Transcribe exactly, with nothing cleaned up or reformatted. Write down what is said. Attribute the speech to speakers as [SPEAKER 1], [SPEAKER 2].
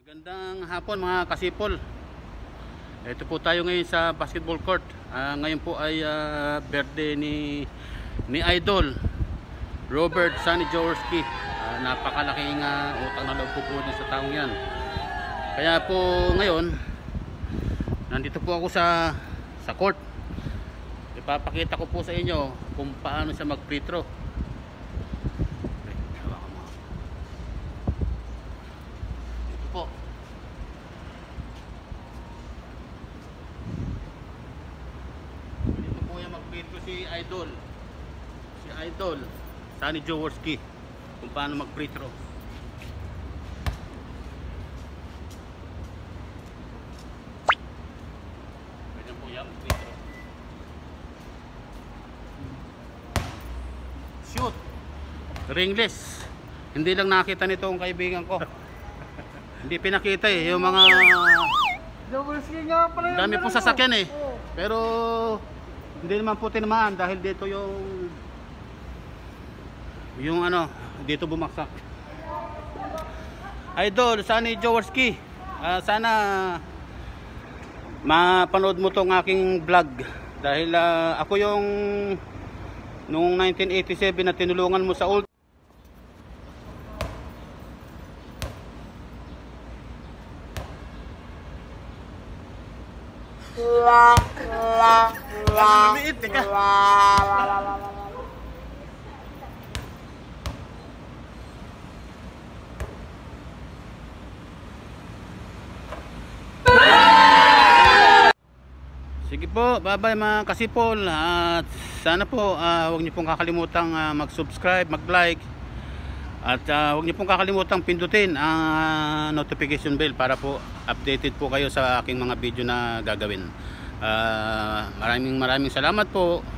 [SPEAKER 1] Magandang hapon mga kasipol. Ito po tayo ngayon sa basketball court. Uh, ngayon po ay uh, birthday ni ni Idol Robert Sonny Jaworski. Uh, napakalaking uh, utang na loob po po sa taong yan. Kaya po ngayon nandito po ako sa sa court. Ipapakita ko po sa inyo kung paano siya mag-free throw. Po. Dito po yung mag-free si Idol. Si Idol Sonny Jaworski kung paano mag-free throw. Ganyan po yan, free throw. Shoot. Ringless. Hindi lang nakita nito ang kaibigan ko. Hindi pinakita eh, yung mga
[SPEAKER 2] Jaworski nga pala yung
[SPEAKER 1] dami pong sasakyan eh. Pero hindi naman po tinamaan dahil dito yung yung ano, dito bumaksak. Idol Sonny Jaworski, uh, sana mapanood mo tong aking vlog dahil uh, ako yung noong nineteen eighty-seven na tinulungan mo sa old.
[SPEAKER 2] La la la.
[SPEAKER 1] Lumiit, teka. Sige po, bye-bye mga kasipol. At sana po uh, huwag niyo pong kakalimutang uh, mag-subscribe, mag-like. At uh, huwag niyo pong kakalimutang pindutin ang uh, notification bell para po updated po kayo sa aking mga video na gagawin. Uh, maraming maraming salamat po.